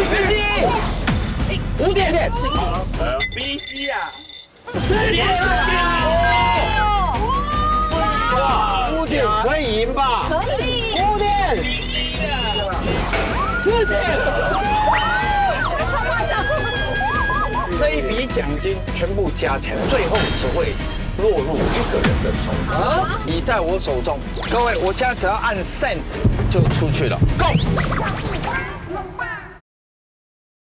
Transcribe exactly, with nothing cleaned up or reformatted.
十点，五点， 呃，B C 啊， 十点哇，五点可以赢吧？ 可以。 五点，四点。这一笔奖金全部加起来，最后只会落入一个人的手。啊，你在我手中，各位，我现在只要按 send 就出去了。Go。